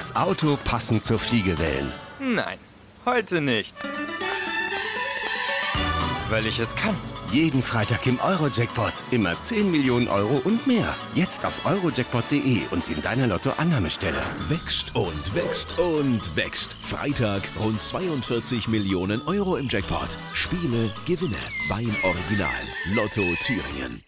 Das Auto passend zur Fliege wählen. Nein, heute nicht. Weil ich es kann. Jeden Freitag im Eurojackpot. Immer 10 Millionen Euro und mehr. Jetzt auf eurojackpot.de und in deiner Lotto-Annahmestelle. Wächst und wächst und wächst. Freitag rund 42 Millionen Euro im Jackpot. Spiele, Gewinne beim Original Lotto Thüringen.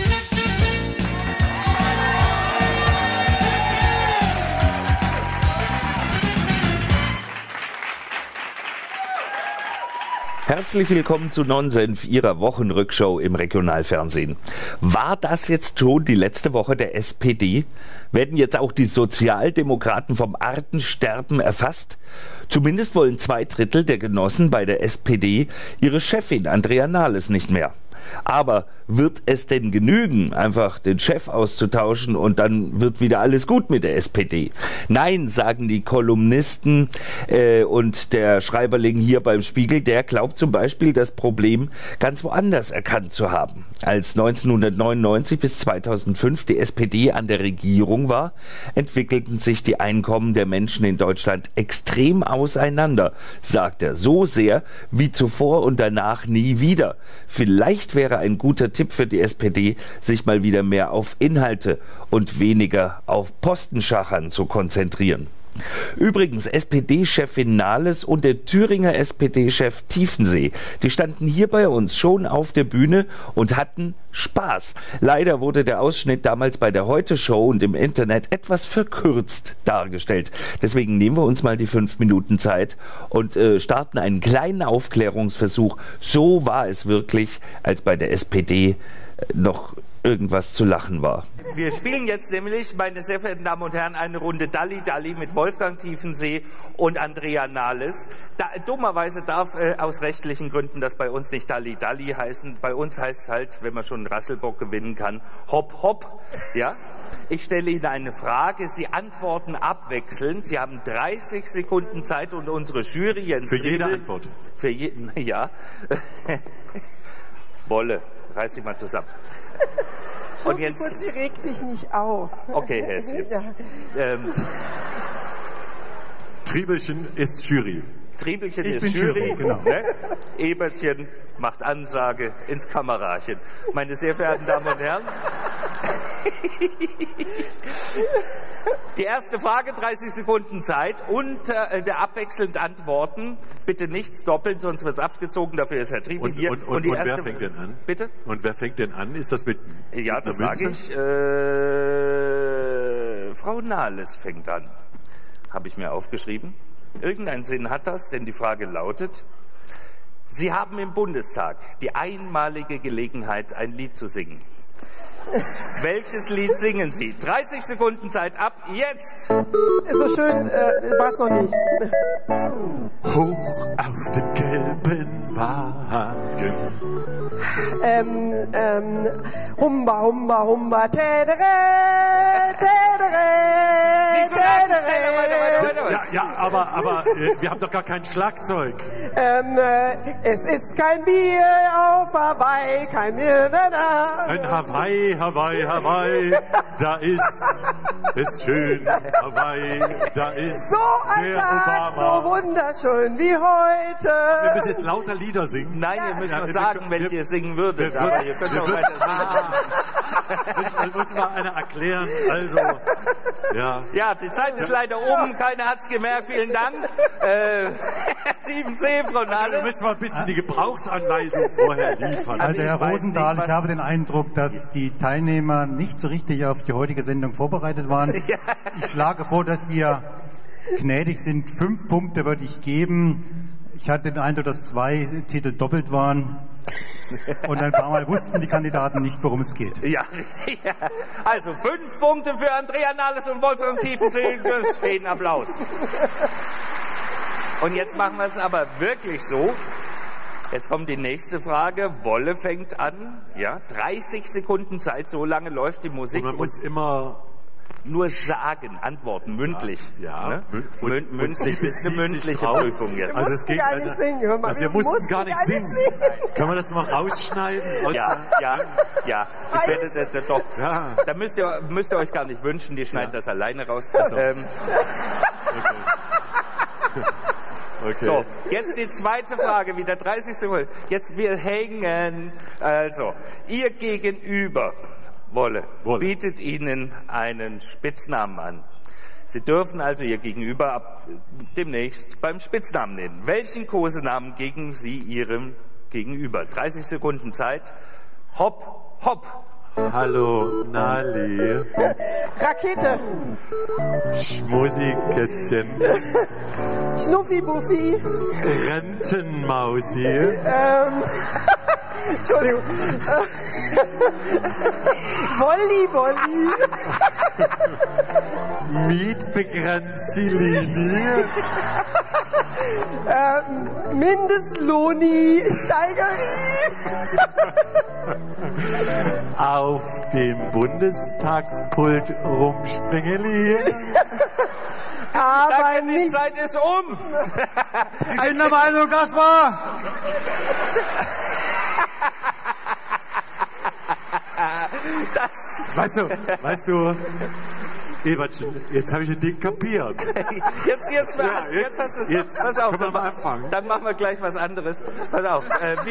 Herzlich willkommen zu Nonsenf, Ihrer Wochenrückshow im Regionalfernsehen. War das jetzt schon die letzte Woche der SPD? Werden jetzt auch die Sozialdemokraten vom Artensterben erfasst? Zumindest wollen 2/3 der Genossen bei der SPD ihre Chefin Andrea Nahles nicht mehr. Aber wird es denn genügen, einfach den Chef auszutauschen und dann wird wieder alles gut mit der SPD? Nein, sagen die Kolumnisten und der Schreiberling hier beim Spiegel, der glaubt zum Beispiel, das Problem ganz woanders erkannt zu haben. Als 1999 bis 2005 die SPD an der Regierung war, entwickelten sich die Einkommen der Menschen in Deutschland extrem auseinander, sagt er, so sehr wie zuvor und danach nie wieder. Vielleicht wäre ein guter Tipp für die SPD, sich mal wieder mehr auf Inhalte und weniger auf Postenschachern zu konzentrieren. Übrigens, SPD-Chefin Nahles und der Thüringer SPD-Chef Tiefensee, die standen hier bei uns schon auf der Bühne und hatten Spaß. Leider wurde der Ausschnitt damals bei der Heute-Show und im Internet etwas verkürzt dargestellt. Deswegen nehmen wir uns mal die 5 Minuten Zeit und starten einen kleinen Aufklärungsversuch. So war es wirklich, als bei der SPD noch irgendwas zu lachen war. Wir spielen jetzt nämlich, meine sehr verehrten Damen und Herren, eine Runde Dalli mit Wolfgang Tiefensee und Andrea Nahles. Dummerweise darf aus rechtlichen Gründen das bei uns nicht Dalli heißen. Bei uns heißt es halt, wenn man schon einen Rasselbock gewinnen kann, Hopp Hopp. Ja? Ich stelle Ihnen eine Frage, Sie antworten abwechselnd. Sie haben 30 Sekunden Zeit und unsere Jury Jens für jede Antwort. Für jeden, ja. Wolle, reiß dich mal zusammen. Und jetzt kurz, sie regt dich nicht auf. Okay, Häschen. Ja. Triebelchen ist Jury. Triebelchen ist Jury, genau. Ne? Ebertchen macht Ansage ins Kamerachen. Meine sehr verehrten Damen und Herren, die erste Frage, 30 Sekunden Zeit und der abwechselnd antworten. Bitte nichts doppelt, sonst wird es abgezogen. Dafür ist Herr Triebel hier. Und die wer fängt denn an? Bitte? Und wer fängt denn an? Ist das mit Ja, das sage ich. Frau Nahles fängt an. Habe ich mir aufgeschrieben. Irgendeinen Sinn hat das, denn die Frage lautet: Sie haben im Bundestag die einmalige Gelegenheit, ein Lied zu singen. Welches Lied singen Sie? 30 Sekunden Zeit ab, jetzt! So schön war es noch nie. Hoch auf dem gelben Wagen. Humba, humba, humba, tädere, tädere, tädere. Ja, aber wir haben doch gar kein Schlagzeug. Es ist kein Bier auf Hawaii, kein Bier, Ein Hawaii, da ist es schön. Hawaii, da ist so ein der Tag, Obama. so wunderschön wie heute. Wir müssen jetzt lauter Lieder singen. Nein, ihr müsst nur sagen, welche ihr singen würdet. Aber ihr könnt auch weiter singen. Muss mal einer erklären. Also, ja. Ja, die Zeit ist leider um. Keiner hat es gemerkt. Vielen Dank. Herr Tiefensee, Frau Nahles. Du müsst mal ein bisschen die Gebrauchsanweisung vorher liefern. Also Herr Rosendahl, ich habe den Eindruck, dass die Teilnehmer nicht so richtig auf die heutige Sendung vorbereitet waren. Ja. Ich schlage vor, dass wir gnädig sind. 5 Punkte würde ich geben. Ich hatte den Eindruck, dass 2 Titel doppelt waren. Und ein paar Mal wussten die Kandidaten nicht, worum es geht. Ja, richtig. Also 5 Punkte für Andrea Nahles und Wolfgang Tiefensee. Das ist ein Applaus. Und jetzt machen wir es aber wirklich so. Jetzt kommt die nächste Frage. Wolle fängt an. Ja, 30 Sekunden Zeit, so lange läuft die Musik. Und man muss immer nur sagen, antworten, mündlich. Ja, ne? Mündlich, ist eine mündliche Prüfung jetzt. Also es geht gar nicht singen. Hör mal, wir mussten gar nicht singen. Können wir das mal rausschneiden? Ja. Ich werde das doch. Ja. Da müsst ihr euch gar nicht wünschen, die schneiden das alleine raus. Okay. So, jetzt die zweite Frage, wieder 30 Sekunden. Jetzt wir hängen. Also, ihr Gegenüber, Wolle, bietet Ihnen einen Spitznamen an. Sie dürfen also Ihr Gegenüber ab demnächst beim Spitznamen nennen. Welchen Kosenamen geben Sie Ihrem Gegenüber? 30 Sekunden Zeit. Hopp, hopp. Hallo, Nali. Rakete. Schmusi-Kätzchen. Schnuffi-Buffi. Rentenmausi. Entschuldigung. Wolli. Mietbegrenzilini. Mindestlohni. Steigerie. Auf dem Bundestagspult rumspringeli. Aber Danke, die nicht. Zeit ist um. Ich bin der Meinung, das war... Weißt du, Ebertchen, jetzt habe ich ein Ding kapiert. Jetzt hast du es. Jetzt Pass auf, können wir mal anfangen. Dann machen wir gleich was anderes. Pass auf,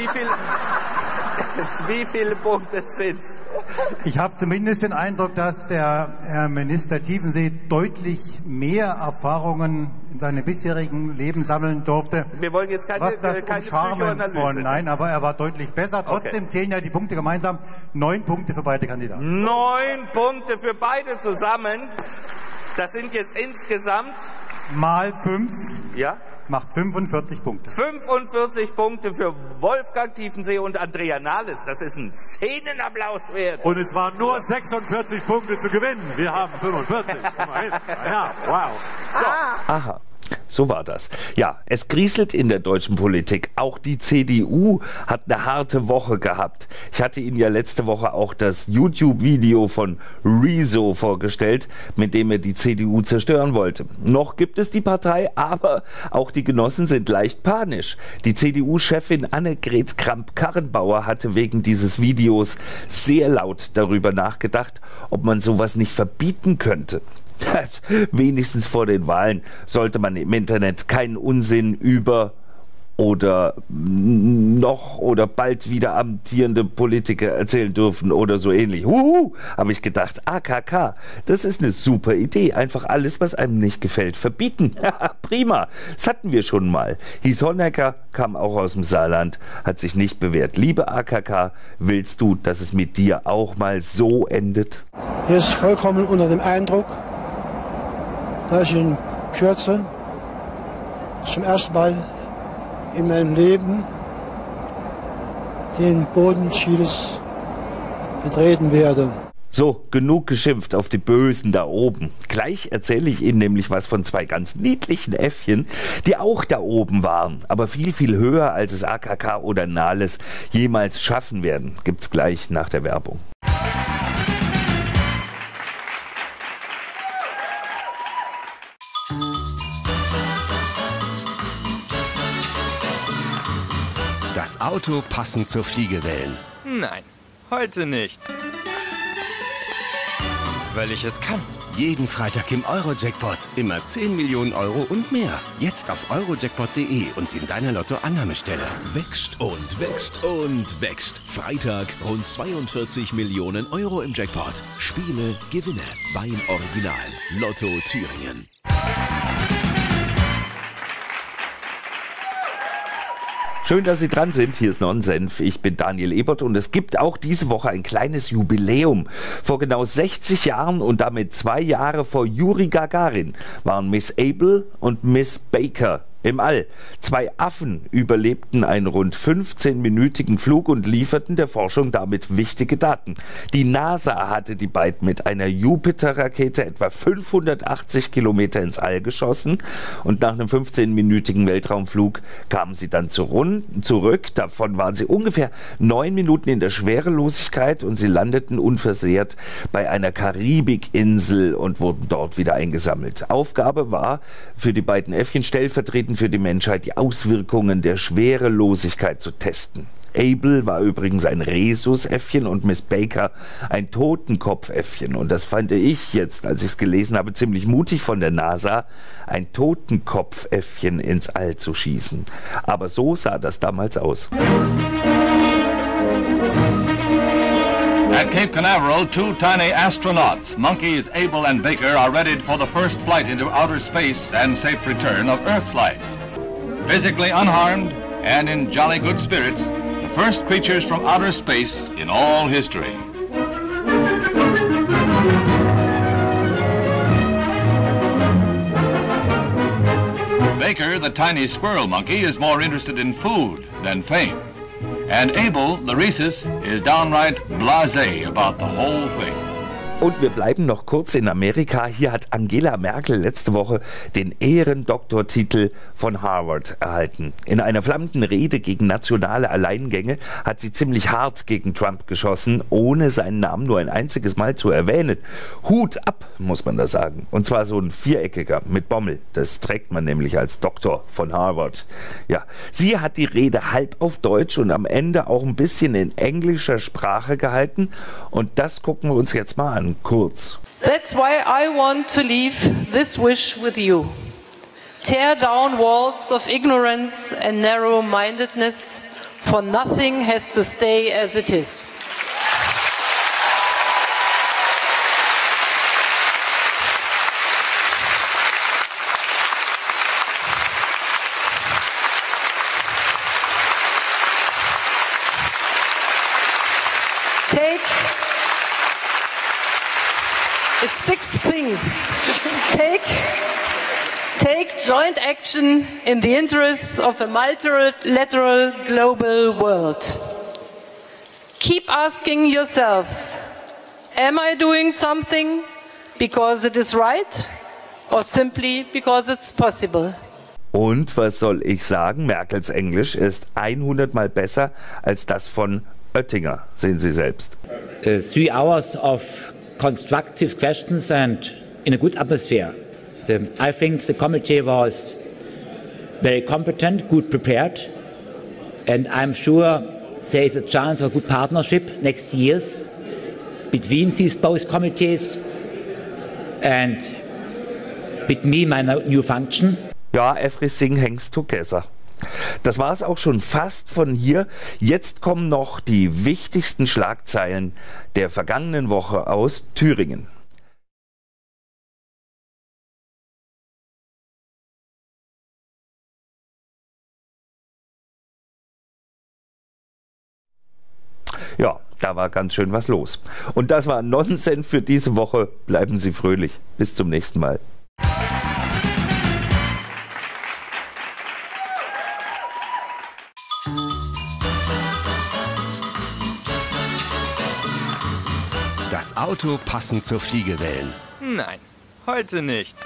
wie viele Punkte sind's? Ich habe zumindest den Eindruck, dass der Herr Minister Tiefensee deutlich mehr Erfahrungen in seinem bisherigen Leben sammeln durfte. Wir wollen jetzt keine Charme Psychoanalyse. nein, aber er war deutlich besser. Trotzdem zählen ja die Punkte gemeinsam. 9 Punkte für beide Kandidaten. 9 Punkte für beide zusammen. Das sind jetzt insgesamt, Mal 5 ja, macht 45 Punkte. 45 Punkte für Wolfgang Tiefensee und Andrea Nahles. Das ist ein Szenenapplaus wert. Und es waren nur 46 Punkte zu gewinnen. Wir haben 45. Immerhin. Ja, wow. Aha. So war das. Ja, es grieselt in der deutschen Politik. Auch die CDU hat eine harte Woche gehabt. Ich hatte Ihnen ja letzte Woche auch das YouTube-Video von Rezo vorgestellt, mit dem er die CDU zerstören wollte. Noch gibt es die Partei, aber auch die Genossen sind leicht panisch. Die CDU-Chefin Annegret Kramp-Karrenbauer hatte wegen dieses Videos sehr laut darüber nachgedacht, ob man sowas nicht verbieten könnte. Wenigstens vor den Wahlen sollte man im Internet keinen Unsinn über oder noch oder bald wieder amtierende Politiker erzählen dürfen oder so ähnlich. Habe ich gedacht, AKK, das ist eine super Idee. Einfach alles, was einem nicht gefällt, verbieten. Prima, das hatten wir schon mal. Hies Honecker kam auch aus dem Saarland, hat sich nicht bewährt. Liebe AKK, willst du, dass es mit dir auch mal so endet? Hier ist vollkommen unter dem Eindruck, dass ich in Kürze zum ersten Mal in meinem Leben den Boden Chiles betreten werde. So, genug geschimpft auf die Bösen da oben. Gleich erzähle ich Ihnen nämlich was von 2 ganz niedlichen Äffchen, die auch da oben waren, aber viel, viel höher, als es AKK oder Nahles jemals schaffen werden. Gibt's gleich nach der Werbung. Das Auto passend zur Fliegewellen. Nein, heute nicht. Weil ich es kann. Jeden Freitag im Euro-Jackpot. Immer 10 Millionen Euro und mehr. Jetzt auf eurojackpot.de und in deiner Lotto-Annahmestelle. Wächst und wächst und wächst. Freitag rund 42 Millionen Euro im Jackpot. Spiele, Gewinne beim Original. Lotto Thüringen. Schön, dass Sie dran sind. Hier ist Nonsenf. Ich bin Daniel Ebert und es gibt auch diese Woche ein kleines Jubiläum. Vor genau 60 Jahren und damit 2 Jahre vor Juri Gagarin waren Miss Able und Miss Baker im All. 2 Affen überlebten einen rund 15-minütigen Flug und lieferten der Forschung damit wichtige Daten. Die NASA hatte die beiden mit einer Jupiter-Rakete etwa 580 Kilometer ins All geschossen und nach einem 15-minütigen Weltraumflug kamen sie dann zurück. Davon waren sie ungefähr 9 Minuten in der Schwerelosigkeit und sie landeten unversehrt bei einer Karibikinsel und wurden dort wieder eingesammelt. Aufgabe war für die beiden Äffchen stellvertretend für die Menschheit die Auswirkungen der Schwerelosigkeit zu testen. Abel war übrigens ein Rhesusäffchen und Miss Baker ein Totenkopfäffchen. Und das fand ich jetzt, als ich es gelesen habe, ziemlich mutig von der NASA, ein Totenkopfäffchen ins All zu schießen. Aber so sah das damals aus. At Cape Canaveral, two tiny astronauts, monkeys Abel and Baker, are readied for the first flight into outer space and safe return of Earth flight. Physically unharmed and in jolly good spirits, the first creatures from outer space in all history. Baker, the tiny squirrel monkey, is more interested in food than fame. And Abel, the rhesus, is downright blasé about the whole thing. Und wir bleiben noch kurz in Amerika. Hier hat Angela Merkel letzte Woche den Ehrendoktortitel von Harvard erhalten. In einer flammenden Rede gegen nationale Alleingänge hat sie ziemlich hart gegen Trump geschossen, ohne seinen Namen nur ein einziges Mal zu erwähnen. Hut ab, muss man da sagen. Und zwar so ein viereckiger mit Bommel. Das trägt man nämlich als Doktor von Harvard. Ja, sie hat die Rede halb auf Deutsch und am Ende auch ein bisschen in englischer Sprache gehalten. Und das gucken wir uns jetzt mal an. Kurz. That's why I want to leave this wish with you. Tear down walls of ignorance and narrow-mindedness, for nothing has to stay as it is. It's 6 things. Take joint action in the interests of a multilateral global world. Keep asking yourselves, am I doing something because it is right or simply because it's possible? Und was soll ich sagen? Merkels Englisch ist 100 Mal besser als das von Oettinger, sehen Sie selbst. 3 hours of constructive questions and in a good atmosphere. I think the committee was very competent, good prepared, and I'm sure there is a chance of a good partnership next years between these both committees and with me, my new function. Ja, everything hangs together. Das war es auch schon fast von hier. Jetzt kommen noch die wichtigsten Schlagzeilen der vergangenen Woche aus Thüringen. Ja, da war ganz schön was los. Und das war Nonsens für diese Woche. Bleiben Sie fröhlich. Bis zum nächsten Mal. Das Auto passend zur Fliege wählen. Nein, heute nicht.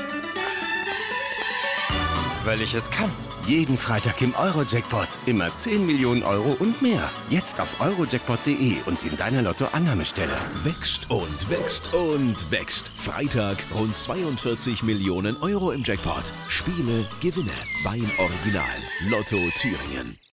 Weil ich es kann. Jeden Freitag im Euro-Jackpot. Immer 10 Millionen Euro und mehr. Jetzt auf eurojackpot.de und in deiner Lotto-Annahmestelle. Wächst und wächst und wächst. Freitag rund 42 Millionen Euro im Jackpot. Spiele, Gewinne. Beim Original. Lotto Thüringen.